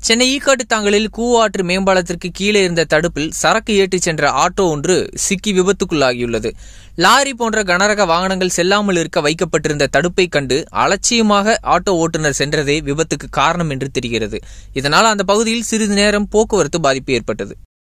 சென்னை ஈக்காட்டுத்தாங்கலில் கூவாற்று மேம்பாலத்திற்கு கீழே இருந்த தடுப்பில் சரக்கு ஏற்றிச் சென்ற ஆட்டோ ஒன்று சிக்கி விபத்துக்குள்ளாகியுள்ளது. லாரி போன்ற கனரக வாகனங்கள் செல்லாமல் இருக்க வைக்கப்பட்டிருந்த தடுப்பை கண்டு அலட்சியமாக ஆட்டோ ஓட்டுநர் சென்றதே விபத்துக்கு காரணம் என்று தெரிகிறது. இதனால் அந்த பகுதியில் சிறிது நேரம் போக்குவரத்து பாதிப்பு ஏற்பட்டது.